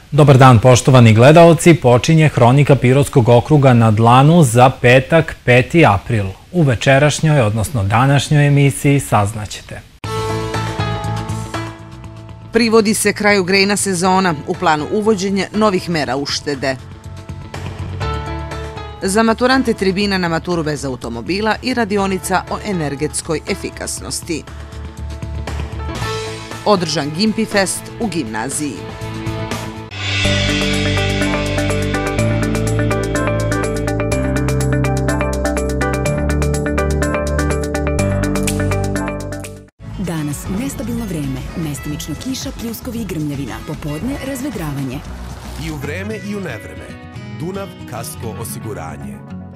Dobar dan, poštovani gledaoci, počinje Hronika Pirotskog okruga na dlanu za petak, 5. april. U večerašnjoj, odnosno današnjoj emisiji saznaćete. Privodi se kraju grejna sezona, u planu uvođenja novih mera uštede. Za maturante tribina na maturu bez automobila i radionica o energetskoj efikasnosti. Održan Gimpi Fest u gimnaziji. Danas nestabilno vreme, mestimično kiša, pljuskovi i grmljavina, popodne razvedravanje. I u vreme i u nevreme. Dunav Kasko osiguranje.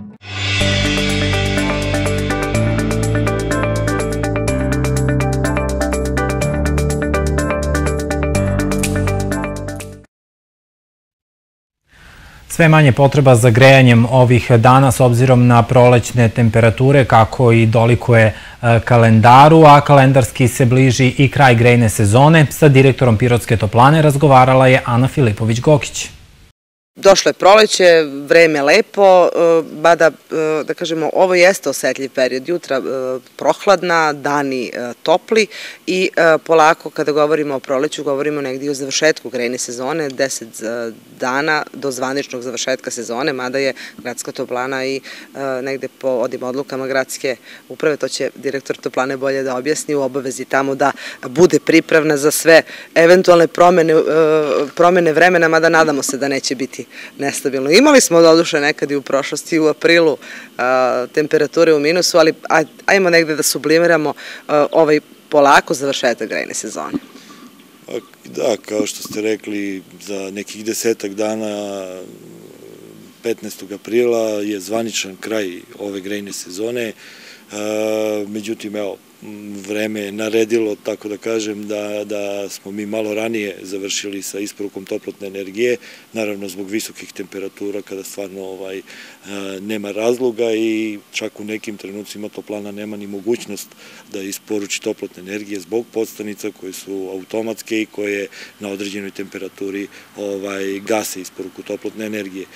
Sve manje potreba za grejanjem ovih dana s obzirom na prolećne temperature kako i dolikuje kalendaru, a kalendarski se bliži i kraj grejne sezone. Sa direktorom Pirotske toplane razgovarala je Ana Filipović-Gokić. Došlo je proleće, vreme lepo, mada, da kažemo, ovo jeste osetljiv period. Jutra prohladna, dani topli i polako kada govorimo o proleću, govorimo negdje o završetku grejne sezone, 10 dana do zvaničnog završetka sezone, mada je gradska toplana i negde po odim odlukama gradske uprave, to će direktor toplane bolje da objasni, u obavezi tamo da bude pripravna za sve eventualne promene vremena, mada nadamo se da neće biti nestabilno. Imali smo doduše nekad i u prošlosti u aprilu temperature u minusu, ali ajmo negde da sublimiramo ovaj polako završetak grejne sezone. Da, kao što ste rekli, za nekih 10 dana 15. aprila je zvaničan kraj ove grejne sezone. Međutim, evo, vreme je naredilo, tako da kažem, da smo mi malo ranije završili sa isporukom toplotne energije, naravno zbog visokih temperatura kada stvarno nema razloga i čak u nekim trenucima toplana nema ni mogućnost da isporuči toplotne energije zbog podstanica koje su automatske i koje na određenoj temperaturi gase isporuku toplotne energije.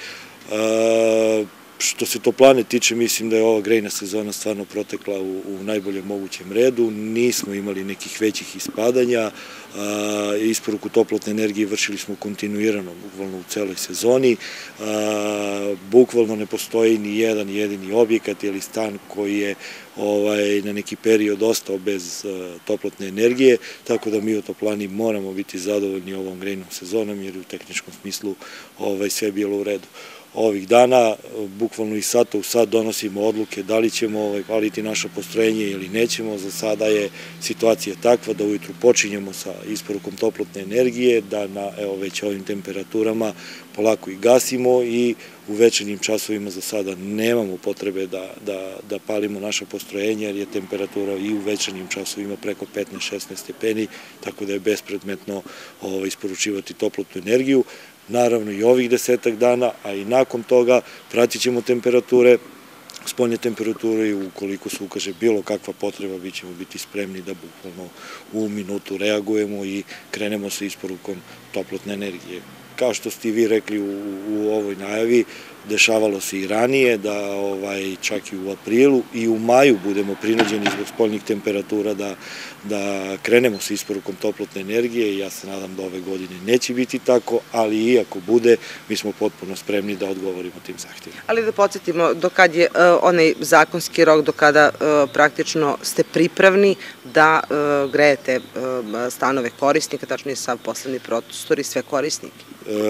Što se toplane tiče, mislim da je ova grejna sezona stvarno protekla u najboljem mogućem redu. Nismo imali nekih većih ispadanja. Isporuku toplotne energije vršili smo kontinuirano, bukvalno u celoj sezoni. Bukvalno ne postoji ni jedan jedini objekat ili stan koji je na neki period ostao bez toplotne energije, tako da mi u toplani moramo biti zadovoljni ovom grejnom sezonom jer u tehničkom smislu sve je bilo u redu. Ovih dana, bukvalno i sad u sad donosimo odluke da li ćemo paliti naše postrojenje ili nećemo. Za sada je situacija takva da ujutru počinjemo sa isporukom toplotne energije, da na već ovim temperaturama polako i gasimo i u večernjim časovima za sada nemamo potrebe da palimo naše postrojenje jer je temperatura i u večernjim časovima preko 15-16 stepeni, tako da je bespredmetno isporučivati toplotnu energiju. Naravno i ovih 10 dana, a i nakon toga pratit ćemo temperature, spoljne temperature i ukoliko se ukaže bilo kakva potreba, mi ćemo biti spremni da bukvalno u minutu reagujemo i krenemo sa isporukom toplotne energije. Kao što ste i vi rekli u ovoj najavi, dešavalo se i ranije da čak i u aprilu i u maju budemo prinuđeni zbog spoljnih temperatura da krenemo sa isporukom toplotne energije i ja se nadam da ove godine neće biti tako, ali i ako bude, mi smo potpuno spremni da odgovorimo tim zahtjevima. Ali da podsjetimo, do kad je onaj zakonski rok, do kada praktično ste pripravni da grejete stanove korisnika, tačnije sav poslovni prostor i sve korisnike?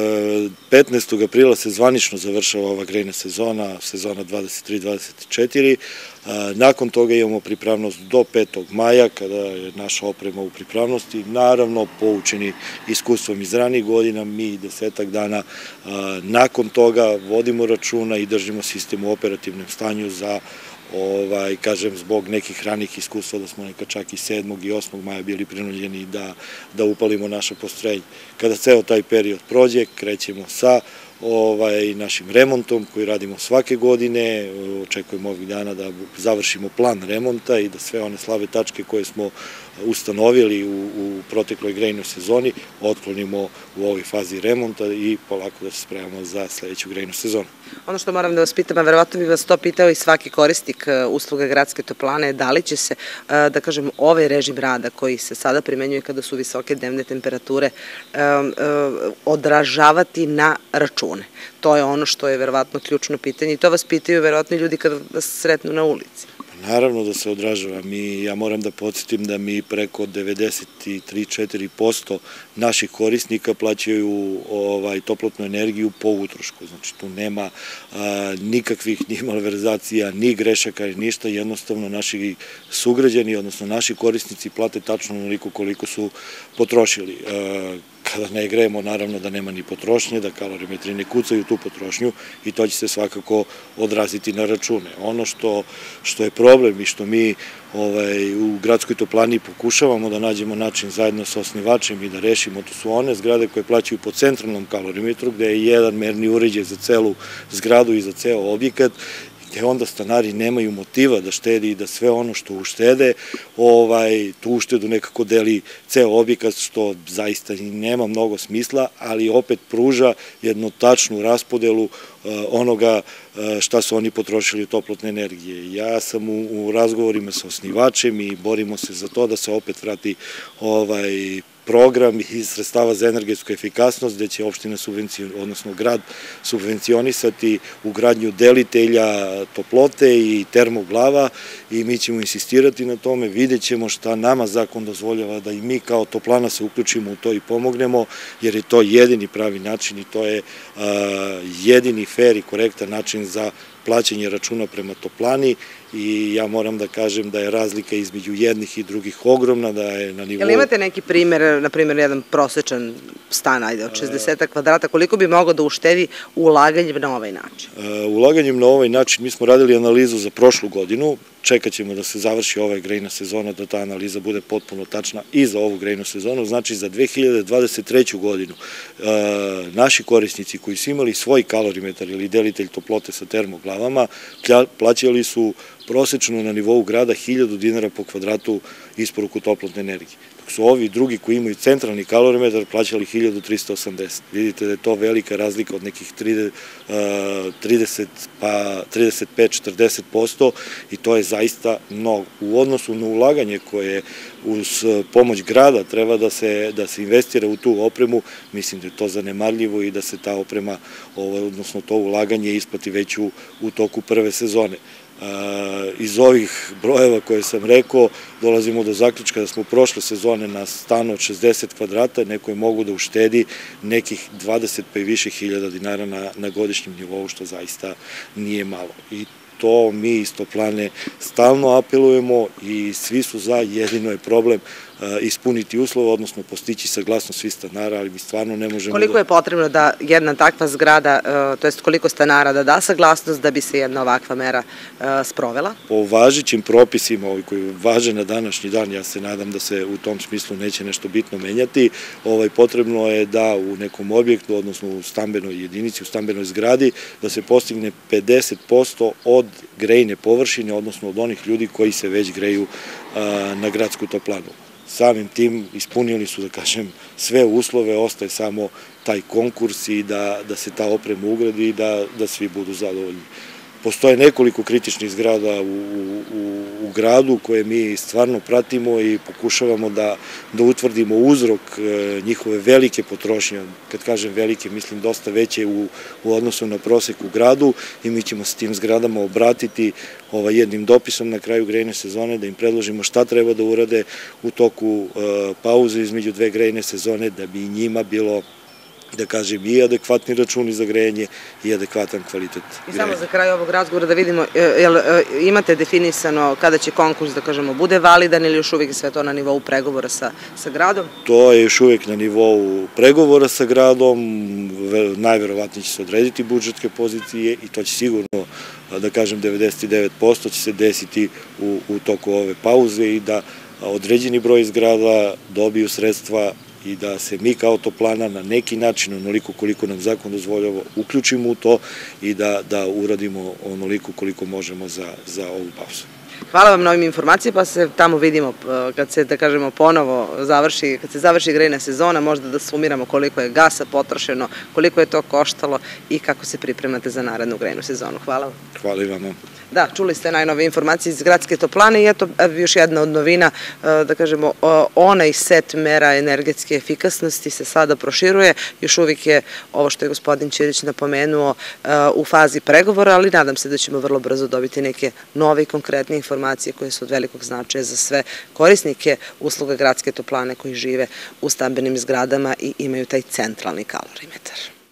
15. aprila se zvanično završava ova grejna sezona, sezona 23-24. Nakon toga imamo pripravnost do 5. maja, kada je naša oprema u pripravnosti. Naravno, poučeni iskustvom iz ranijih godina, mi 10 dana nakon toga vodimo računa i držimo sistem u operativnom stanju za kažem, zbog nekih ranih iskustva da smo nekad čak i 7. i 8. maja bili prinuđeni da upalimo naše postrojenje. Kada ceo taj period prođe, krećemo sa našim remontom koji radimo svake godine. Očekujemo ovih dana da završimo plan remonta i da sve one slabe tačke koje smo ustanovili u protekloj grejnoj sezoni otklonimo u ovoj fazi remonta i polako da se spremamo za sledeću grejnu sezonu. Ono što moram da vas pitam, a verovatno bi vas to pitao i svaki korisnik usluga Gradske toplane, da li će se, da kažem, ovaj režim rada koji se sada primenjuje kada su visoke dnevne temperature odražavati na račune? To je ono što je verovatno ključno pitanje i to vas pitaju verovatno ljudi kada vas sretnu na ulici. Naravno da se odražava. Ja moram da podsjetim da mi preko 93-4% naših korisnika plaćaju toplotnu energiju po utrošku. Znači tu nema nikakvih ni malverzacija, ni grešaka, ni ništa. Jednostavno naši sugrađani, odnosno naši korisnici plate tačno onoliko koliko su potrošili. Kada ne grejemo, naravno da nema ni potrošnje, da kalorimetri ne kucaju tu potrošnju i to će se svakako odraziti na račune. Ono što je problem i što mi u Gradskoj toplani pokušavamo da nađemo način zajedno sa osnivačem i da rešimo, to su one zgrade koje plaćaju po centralnom kalorimetru, gde je jedan merni uređaj za celu zgradu i za ceo objekat, gde onda stanari nemaju motiva da štedi i da sve ono što uštede, tu uštedu nekako deli ceo objekat, što zaista nema mnogo smisla, ali opet pruža jednu tačnu raspodelu onoga šta su oni potrošili toplotne energije. Ja sam u razgovorima sa osnivačem i borimo se za to da se opet vrati program iz sredstava za energetsku efikasnost, gde će opština odnosno grad subvencionisati ugradnju delitelja toplote i termoglava i mi ćemo insistirati na tome, vidjet ćemo šta nama zakon dozvoljava da i mi kao toplana se uključimo u to i pomognemo, jer je to jedini pravi način i to je jedini fair i korektan način za plaćanje računa prema toplani i ja moram da kažem da je razlika između jednih i drugih ogromna, da je na nivou... Jel imate neki primer, na primjer jedan prosečan stan, ajde, od 60 kvadrata, koliko bi mogao da uštedi ulaganjem na ovaj način? Ulaganjem na ovaj način, mi smo radili analizu za prošlu godinu, čekat ćemo da se završi ova grejna sezona, da ta analiza bude potpuno tačna i za ovu grejnu sezonu, znači za 2023. godinu naši korisnici koji su imali svoj kalorimetar ili delitelj toplote sa termoglavama plaćali su prosečno na nivou grada 1000 dinara po kvadratu isporuku toplotne energije. Dok su ovi drugi koji imaju centralni kalorimetar plaćali 1380. Vidite da je to velika razlika od nekih 35-40% i to je zaista mnogo. U odnosu na ulaganje koje uz pomoć grada treba da se investira u tu opremu, mislim da je to zanemarljivo i da se ta oprema, odnosno to ulaganje isplati već u toku prve sezone. Iz ovih brojeva koje sam rekao dolazimo do zaključka da smo prošle sezone na stanu od 60 kvadrata neko je mogu da uštedi nekih 20 pa i više hiljada dinara na godišnjem nivou, što zaista nije malo. I to mi iz toplane stalno apelujemo i svi su za, jedino je problem ispuniti uslove, odnosno postići saglasnost svih stanara, ali mi stvarno ne možemo... Koliko je potrebno da jedna takva zgrada, to jest koliko stanara da da saglasnost da bi se jedna ovakva mera sprovela? Po važećim propisima koji važe na današnji dan, ja se nadam da se u tom smislu neće nešto bitno menjati, potrebno je da u nekom objektu, odnosno u stambenoj jedinici, u stambenoj zgradi, da se postigne 50% od grejne površine, odnosno od onih ljudi koji se već greju na gradsku toplanu. Samim tim ispunili su, da kažem, sve uslove, ostaje samo taj konkurs i da se ta oprema ugradi i da svi budu zadovoljni. Postoje nekoliko kritičnih zgrada u gradu koje mi stvarno pratimo i pokušavamo da utvrdimo uzrok njihove velike potrošnje. Kad kažem velike, mislim dosta veće u odnosu na prosek u gradu i mi ćemo s tim zgradama obratiti jednim dopisom na kraju grejne sezone da im predložimo šta treba da urade u toku pauze između dve grejne sezone da bi njima bilo, da kažem, i adekvatni računi za grejanje i adekvatan kvalitet grejanja. I samo za kraj ovog razgovora da vidimo, imate definisano kada će konkurs, da kažemo, bude validan ili još uvijek sve to na nivou pregovora sa gradom? To je još uvijek na nivou pregovora sa gradom, najverovatnije će se odrediti budžetske pozicije i to će sigurno, da kažem, 99% će se desiti u toku ove pauze i da određeni broj zgrada dobiju sredstva i da se mi kao toplana na neki način, onoliko koliko nam zakon dozvoljava, uključimo u to i da uradimo onoliko koliko možemo za ovu pauzu. Hvala vam na ovim informacijama, pa se tamo vidimo kad se, da kažemo, ponovo završi, kad se završi grejna sezona, možda da sumiramo koliko je gasa potrošeno, koliko je to koštalo i kako se pripremate za narednu grejnu sezonu. Hvala vam. Hvala i vama. Da, čuli ste najnove informacije iz Gradske toplane i eto još jedna od novina, da kažemo, onaj set mera energetske efikasnosti se sada proširuje, još uvijek je ovo što je gospodin Ćirić napomenuo u fazi pregovora, ali nadam se da ćemo vrlo brzo dobiti neke nove i konkretne informacije koje su od velikog značaja za sve korisnike usluga Gradske toplane koji žive u stambenim zgradama i imaju taj centralni kalorimetar.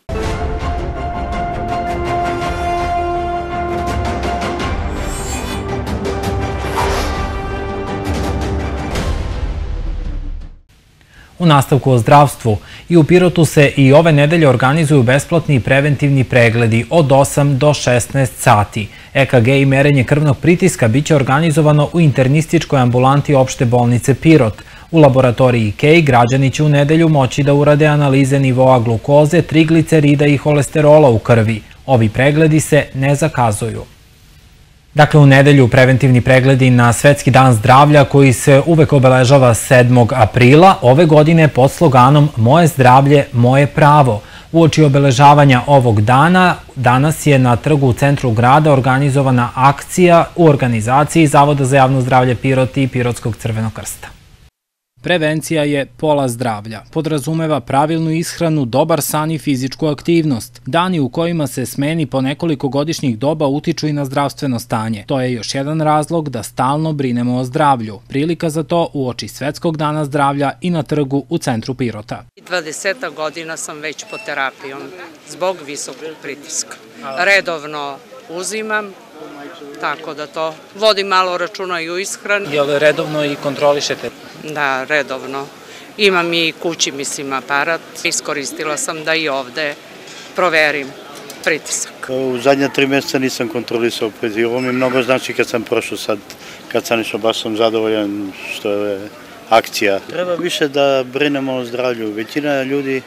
U nastavku o zdravstvu, i u Pirotu se i ove nedelje organizuju besplatni preventivni pregledi od 8 do 16 sati. EKG i merenje krvnog pritiska biće organizovano u internističkoj ambulanti opšte bolnice Pirot. U laboratoriji KEI građani će u nedelju moći da urade analize nivoa glukoze, triglicerida i holesterola u krvi. Ovi pregledi se ne zakazuju. Dakle, u nedelju preventivni pregledi na Svetski dan zdravlja koji se uvek obeležava 7. aprila, ove godine pod sloganom Moje zdravlje, moje pravo. Uoči obeležavanja ovog dana, danas je na trgu u centru grada organizovana akcija u organizaciji Zavoda za javno zdravlje Pirot i Pirotskog crvenog krsta. Prevencija je pola zdravlja. Podrazumeva pravilnu ishranu, dobar san i fizičku aktivnost. Dani u kojima se smeni po nekoliko godišnjih doba utiču i na zdravstveno stanje. To je još jedan razlog da stalno brinemo o zdravlju. Prilika za to uoči Svetskog dana zdravlja i na trgu u centru Pirota. 20 godina sam već pod terapijom zbog visokog pritiska. Redovno uzimam, tako da to vodim malo računa i u ishrani. Jel redovno i kontrolišete? Da, redovno. Imam i kući, mislim, aparat. Iskoristila sam da i ovde proverim pritisak. U zadnja 3 mjeseca nisam kontrolisao pritisak. Ovo mi mnogo znači kad sam prošao sad, kad sam išao, baš sam zadovoljan što je akcija. Treba više da brinemo o zdravlju. Većina ljudi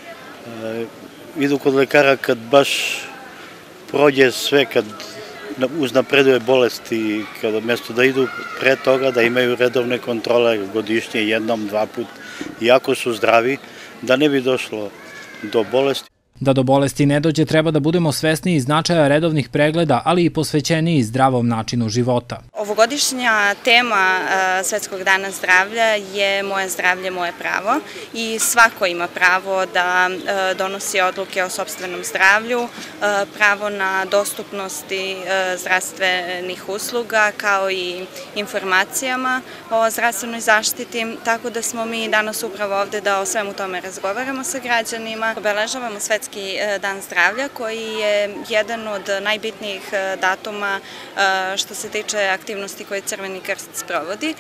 idu kod lekara kad baš prođe sve, kad uznapreduje bolesti, kada mjesto da idu pre toga, da imaju redovne kontrole godišnje, 1-2 put, iako su zdravi, da ne bi došlo do bolesti. Da do bolesti ne dođe, treba da budemo svesni značaja redovnih pregleda, ali i posvećeniji zdravom načinu života. Ovogodišnja tema Svetskog dana zdravlja je Moje zdravlje, moje pravo i svako ima pravo da donosi odluke o sopstvenom zdravlju, pravo na dostupnosti zdravstvenih usluga kao i informacijama o zdravstvenoj zaštiti, tako da smo mi danas upravo ovde da o svemu tome razgovaramo sa građanima. Obeležavamo Svetski dan zdravlja koji je jedan od najbitnijih datuma što se tiče aktivnosti koje Crveni krst sprovodi.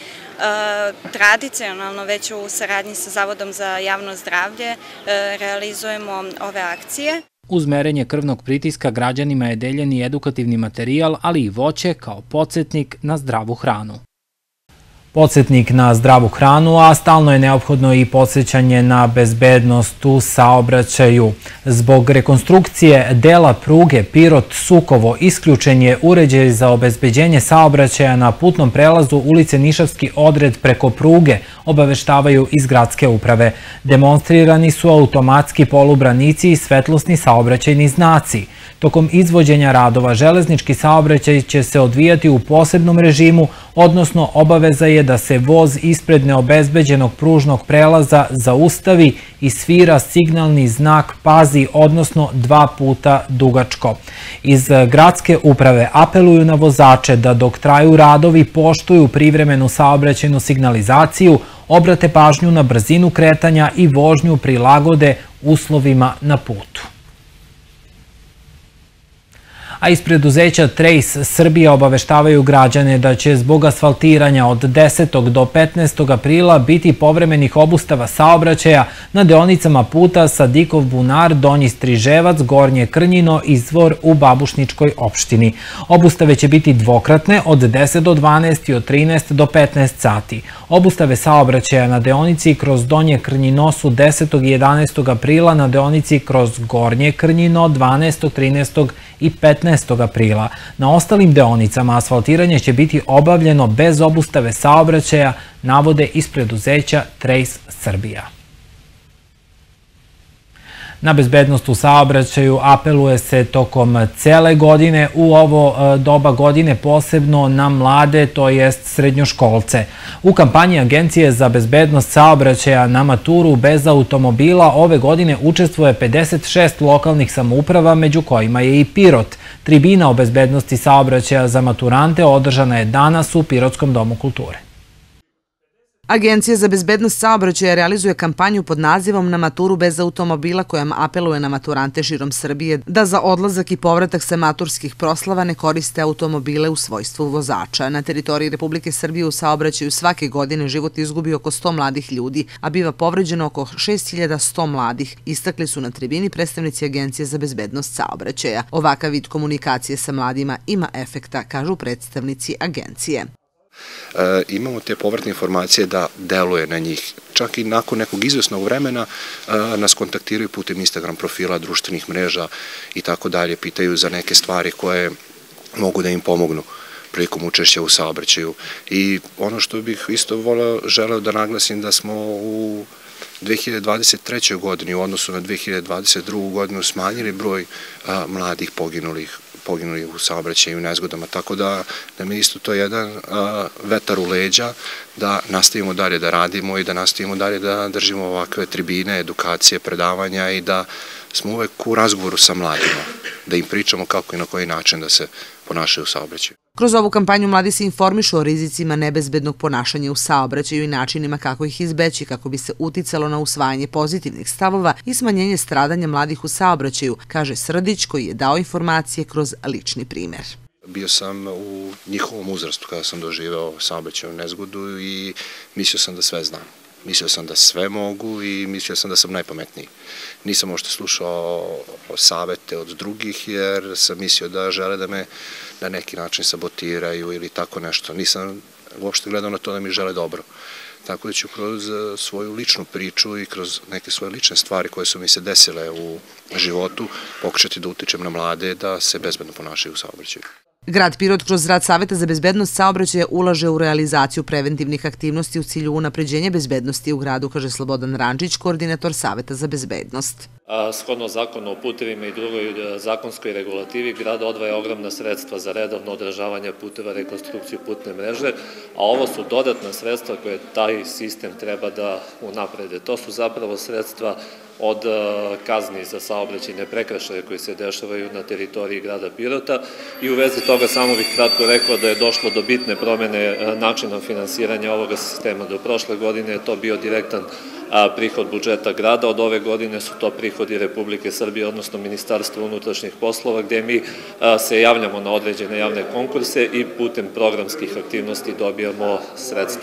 Tradicionalno već u saradnji sa Zavodom za javno zdravlje realizujemo ove akcije. Uz merenje krvnog pritiska građanima je deljen i edukativni materijal, ali i voće kao podsjetnik na zdravu hranu. Podsjetnik na zdravu hranu, a stalno je neophodno i podsjećanje na bezbednost u saobraćaju. Zbog rekonstrukcije dela pruge Pirot-Sukovo isključen je uređaj za obezbeđenje saobraćaja na putnom prelazu ulice Nišavski odred preko pruge, obaveštavaju iz gradske uprave. Demonstrirani su automatski polubranici i svetlosni saobraćajni znaci. Tokom izvođenja radova železnički saobraćaj će se odvijati u posebnom režimu, odnosno obaveza je da se voz ispred neobezbeđenog pružnog prelaza zaustavi i svira signalni znak pazi, odnosno 2 puta dugačko. Iz gradske uprave apeluju na vozače da dok traju radovi poštuju privremenu saobraćajnu signalizaciju, obrate pažnju na brzinu kretanja i vožnju prilagode uslovima na putu. A iz preduzeća Trace Srbija obaveštavaju građane da će zbog asfaltiranja od 10. do 15. aprila biti povremenih obustava saobraćaja na deonicama puta Sadikov bunar, Donji Striževac, Gornje Krnjino, Izvor u Babušničkoj opštini. Obustave će biti dvokratne od 10 do 12 i od 13 do 15 sati. Obustave saobraćaja na deonici kroz Donje Krnjino su 10. i 11. aprila, na deonici kroz Gornje Krnjino 12., 13. i 15. aprila. Na ostalim deonicama asfaltiranje će biti obavljeno bez obustave saobraćaja, navode iz preduzeća Trace Srbija. Na bezbednost u saobraćaju apeluje se tokom cele godine, u ovo doba godine posebno na mlade, to jest srednjoškolce. U kampanji Agencije za bezbednost saobraćaja na maturu bez automobila ove godine učestvuje 56 lokalnih samouprava, među kojima je i Pirot. Tribina o bezbednosti saobraćaja za maturante održana je danas u Pirotskom domu kulture. Agencija za bezbednost saobraćaja realizuje kampanju pod nazivom Na maturu bez automobila, kojom apeluje na maturante širom Srbije da za odlazak i povratak sa maturskih proslava ne koriste automobile u svojstvu vozača. Na teritoriji Republike Srbije u saobraćaju svake godine život izgubi oko 100 mladih ljudi, a biva povređeno oko 6100 mladih, istakli su na tribini predstavnici Agencije za bezbednost saobraćaja. Ovakav vid komunikacije sa mladima ima efekta, kažu predstavnici agencije. Imamo te povratne informacije da deluje na njih. Čak i nakon nekog izvesnog vremena nas kontaktiraju putem Instagram profila, društvenih mreža i tako dalje, pitaju za neke stvari koje mogu da im pomognu prilikom učešća u saobraćaju. I ono što bih isto želeo da naglasim, da smo u 2023. godini u odnosu na 2022. godinu smanjili broj mladih poginulih u saobraćaju i nezgodama, tako da nam je isto to jedan vetar u leđa da nastavimo dalje da radimo i da nastavimo dalje da držimo ovakve tribine, edukacije, predavanja i da smo uvek u razgovoru sa mladima, da im pričamo kako i na koji način da se ponašaju u saobraćaju. Kroz ovu kampanju mladi se informišu o rizicima nebezbednog ponašanja u saobraćaju i načinima kako ih izbeći, kako bi se uticalo na usvajanje pozitivnih stavova i smanjenje stradanja mladih u saobraćaju, kaže Srdić, koji je dao informacije kroz lični primer. Bio sam u njihovom uzrastu kada sam doživeo saobraćajnu nezgodu i mislio sam da sve znam. Mislio sam da sve mogu i mislio sam da sam najpametniji. Nisam možda slušao savete od drugih jer sam mislio da žele da me na neki način sabotiraju ili tako nešto. Nisam uopšte gledao na to da mi žele dobro. Tako da ću kroz svoju ličnu priču i kroz neke svoje lične stvari koje su mi se desile u životu pokušati da utičem na mlade da se bezbedno ponašaju u saobraćaju. Grad Pirot kroz rad Saveta za bezbednost saobraćaja ulaže u realizaciju preventivnih aktivnosti u cilju unapređenja bezbednosti u gradu, kaže Slobodan Rančić, koordinator Saveta za bezbednost. Shodno zakonu o putevima i drugoj zakonskoj regulativi, grad odvaja ogromna sredstva za redovno održavanje puteva, rekonstrukciju putne mreže, a ovo su dodatna sredstva koje taj sistem treba da unaprede. To su zapravo sredstva od kazni za saobraćajne prekršaje koji se dešavaju na teritoriji grada Pirota i u vezi toga samo bih kratko rekao da je došlo do bitne promene načina finansiranja ovoga sistema. Do prošle godine je to bio direktan prihod budžeta grada, od ove godine su to prihodi Republike Srbije, odnosno Ministarstva unutrašnjih poslova, gde mi se javljamo na određene javne konkurse i putem programskih aktivnosti dobijamo sredstva.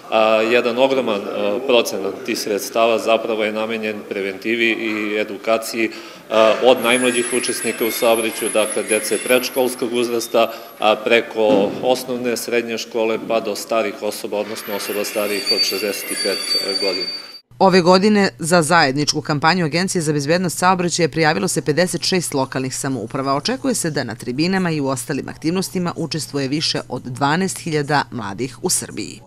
Jedan ogroman procenat tih sredstava zapravo je namenjen preventivi i edukaciji od najmlađih učesnika u saobraćaju, dakle dece predškolskog uzrasta, preko osnovne, srednje škole pa do starih osoba, odnosno osoba starijih od 65 godina. Ove godine za zajedničku kampanju Agencije za bezbednost saobraćaja prijavilo se 56 lokalnih samouprava. Očekuje se da na tribinama i u ostalim aktivnostima učestvuje više od 12.000 mladih u Srbiji.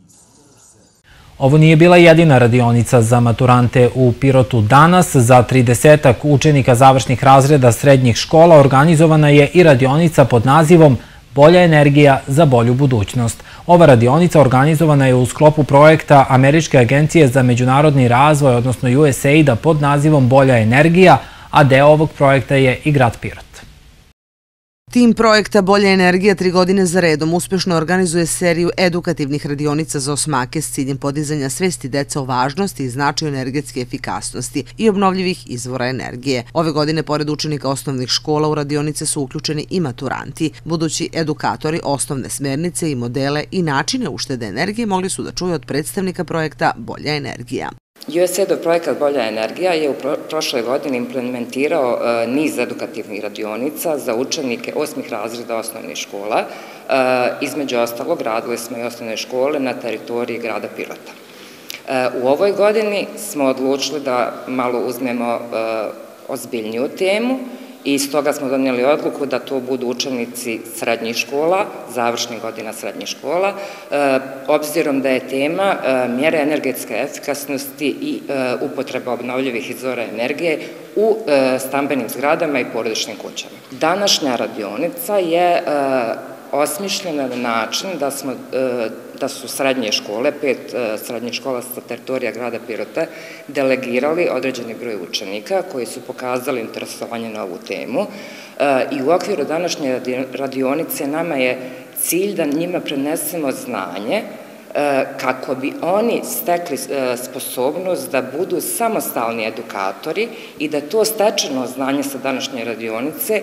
Ovo nije bila jedina radionica za maturante u Pirotu danas. Za 30 učenika završnih razreda srednjih škola organizovana je i radionica pod nazivom Bolja energija za bolju budućnost. Ova radionica organizovana je u sklopu projekta Američke agencije za međunarodni razvoj, odnosno USAID-a pod nazivom Bolja energija, a deo ovog projekta je i grad Pirot. Tim projekta Bolja energija 3 godine za redom uspešno organizuje seriju edukativnih radionica za osmake s ciljem podizanja svesti deca o važnosti i značaju energetske efikasnosti i obnovljivih izvora energije. Ove godine, pored učenika osnovnih škola, u radionice su uključeni i maturanti. Budući edukatori osnovne smernice i modele i načine uštede energije mogli su da čuju od predstavnika projekta Bolja energija. USAID-ov projekat Bolja energija je u prošloj godini implementirao niz edukativnih radionica za učenike 8. razreda osnovnih škola. Između ostalog, radili smo i osnovne škole na teritoriji grada Pirota. U ovoj godini smo odlučili da malo uzmemo ozbiljniju temu i stoga smo donijeli odluku da to budu učenici srednjih škola, završnih godina srednjih škola, obzirom da je tema mjere energetske efikasnosti i upotreba obnovljivih izvora energije u stambenim zgradama i porodičnim kućama. Današnja radionica je osmišljena na način da su srednje škole, 5 srednjih škola sa teritorija grada Pirote, delegirali određeni broj učenika koji su pokazali interesovanje na ovu temu i u okviru današnje radionice nama je cilj da njima prenesemo znanje kako bi oni stekli sposobnost da budu samostalni edukatori i da to stečeno znanje sa današnje radionice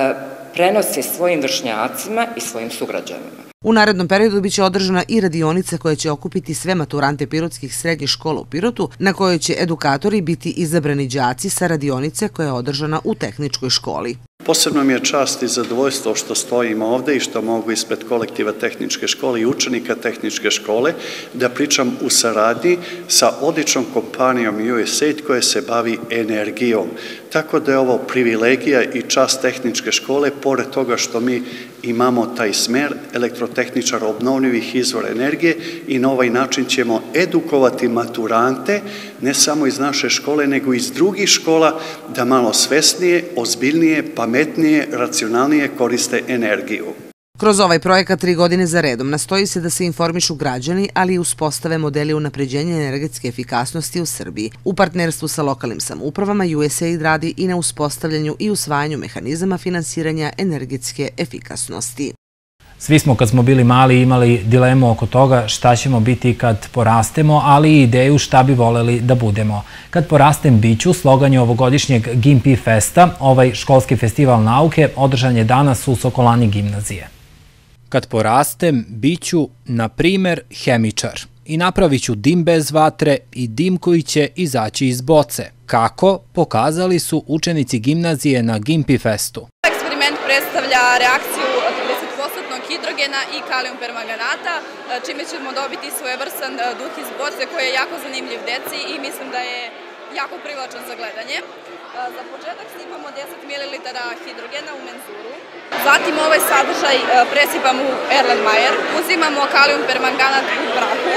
prenose svojim vršnjacima i svojim sugrađanima. U narednom periodu biće održana i radionica koja će okupiti sve maturante pirotskih srednjih škola u Pirotu, na kojoj će edukatori biti izabrani đaci sa radionice koja je održana u tehničkoj školi. Posebno mi je čast i zadovoljstvo što stojim ovde i što mogu ispred kolektiva tehničke škole i učenika tehničke škole da pričam u saradnji sa odličnom kompanijom USAID koja se bavi energijom. Tako da je ovo privilegija i čast tehničke škole, pored toga što mi imamo taj smer elektrotehničar obnovljivih izvora energije i na ovaj način ćemo edukovati maturante ne samo iz naše škole nego i iz drugih škola da malo svesnije, ozbiljnije, pametnije, racionalnije koriste energiju. Kroz ovaj projekat 3 godine za redom nastoji se da se informišu građani, ali i uspostave modeli unapređenja energetske efikasnosti u Srbiji. U partnerstvu sa lokalnim samoupravama USAID radi i na uspostavljanju i usvajanju mehanizama finansiranja energetske efikasnosti. Svi smo kad smo bili mali imali dilemu oko toga šta ćemo biti kad porastemo, ali i ideju šta bi voleli da budemo. Kad porastem biću, slogan je ovogodišnjeg Gimpi Festa, ovaj školski festival nauke, održan je danas u Sokolani gimnazije. Kad porastem, biću, na primer, hemičar i napravit ću dim bez vatre i dim koji će izaći iz boce. Kako? Pokazali su učenici gimnazije na Gimpi Festu. Eksperiment predstavlja reakciju 30% hidrogena i kalijum permanganata, čime ćemo dobiti svojevrstan duh iz boce koji je jako zanimljiv deci i mislim da je jako privlačan za gledanje. Za početak sipamo 10 ml hidrogena u menzuru. Zatim ovaj sadržaj presipamo u Erlenmeyer, uzimamo kalijum permanganat u prahu.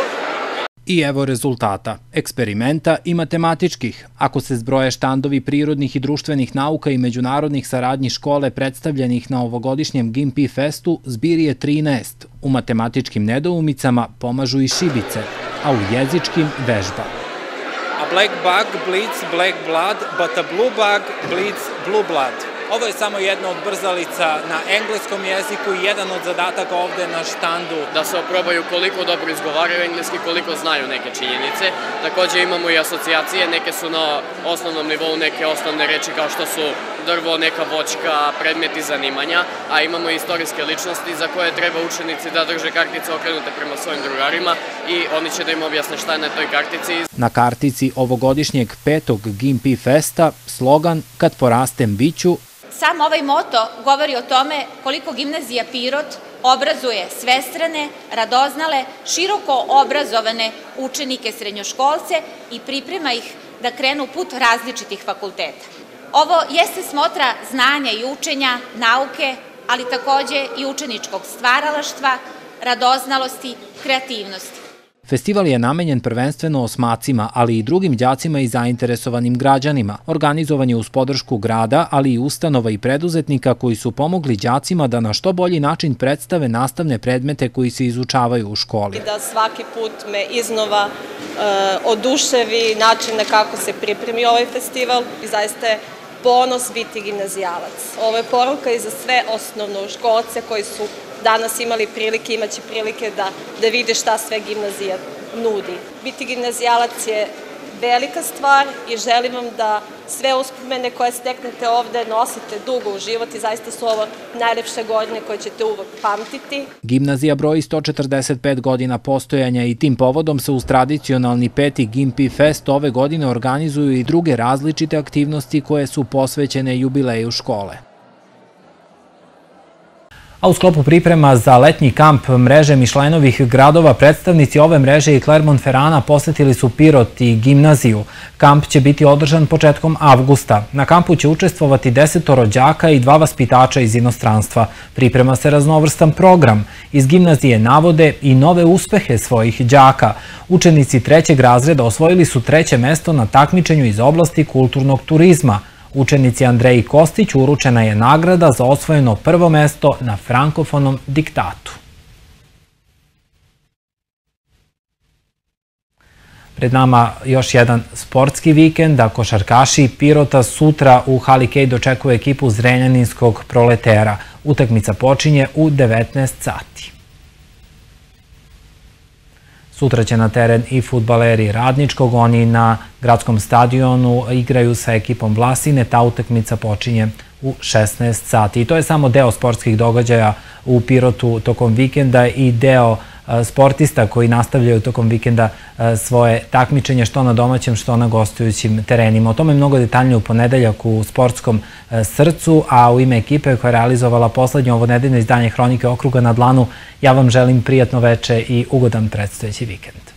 I evo rezultata, eksperimenta i matematičkih. Ako se zbroje štandovi prirodnih i društvenih nauka i međunarodnih saradnjih škole predstavljenih na ovogodišnjem Gimpi Festu, zbir je 13. U matematičkim nedoumicama pomažu i šibice, a u jezičkim vežba. A black bug bleeds black blood, but a blue bug bleeds blue blood. Ovo je samo jedna od brzalica na engleskom jeziku i jedan od zadataka ovde na štandu. Da se oprobaju koliko dobro izgovaraju engleski, koliko znaju neke činjenice. Takođe imamo i asocijacije, neke su na osnovnom nivou, neke osnovne reči kao što su drvo, neka voćka, predmeti zanimanja, a imamo i istorijske ličnosti za koje treba učenici da drže kartice okrenute prema svojim drugarima i oni će da im objasne šta je na toj kartici. Na kartici ovogodišnjeg 5. Gimpi Festa slogan Kad porastem biću. Sam ovaj moto govori o tome koliko gimnazija Pirot obrazuje svestrane, radoznale, široko obrazovane učenike srednjoškolce i priprema ih da krenu put različitih fakulteta. Ovo jeste smotra znanja i učenja, nauke, ali takođe i učeničkog stvaralaštva, radoznalosti, kreativnosti. Festival je namenjen prvenstveno osmacima, ali i drugim đacima i zainteresovanim građanima. Organizovan je uz podršku grada, ali i ustanova i preduzetnika koji su pomogli đacima da na što bolji način predstave nastavne predmete koji se izučavaju u školi. Da svaki put me iznova oduševi način na kako se pripremi ovaj festival i zaista ponos biti gimnazijalac. Ovo je poruka i za sve osnovnoškolce koji su danas imali prilike, imaće prilike da vide šta sve gimnazija nudi. Biti gimnazijalac je velika stvar i želim vam da sve uspomene koje steknete ovde nosite dugo u život i zaista su ovo najlepše godine koje ćete uvek pamtiti. Gimnazija broji 145 godina postojanja i tim povodom se uz tradicionalni 5. Gimpi Fest ove godine organizuju i druge različite aktivnosti koje su posvećene jubileju škole. A u sklopu priprema za letnji kamp mreže Mišlenovih gradova, predstavnici ove mreže i Clermont-Ferrana posetili su Pirot i gimnaziju. Kamp će biti održan početkom avgusta. Na kampu će učestvovati 10 đaka i 2 vaspitača iz inostranstva. Priprema se raznovrstan program. Iz gimnazije navode i nove uspehe svojih đaka. Učenici 3. razreda osvojili su 3. mesto na takmičenju iz oblasti kulturnog turizma. Učenici Andreji Kostić uručena je nagrada za osvojeno 1. mesto na frankofonom diktatu. Pred nama još jedan sportski vikend, a košarkaši Pirota sutra u hali Kej dočekuje ekipu Zrenjaninskog Proletera. Utakmica počinje u 19 sati. Sutra će na teren i fudbaleri Radničkog, oni na gradskom stadionu igraju sa ekipom Vlasine, ta utakmica počinje u 16 sati. I to je samo deo sportskih događaja u Pirotu tokom vikenda i deo sportista koji nastavljaju tokom vikenda svoje takmičenje što na domaćem, što na gostujućim terenima. O tome mnogo detaljnije u ponedeljak u Sportskom srcu, a u ime ekipe koja je realizovala poslednje ovonedeljno izdanje Hronike okruga na dlanu, ja vam želim prijatno veče i ugodan predstojeći vikend.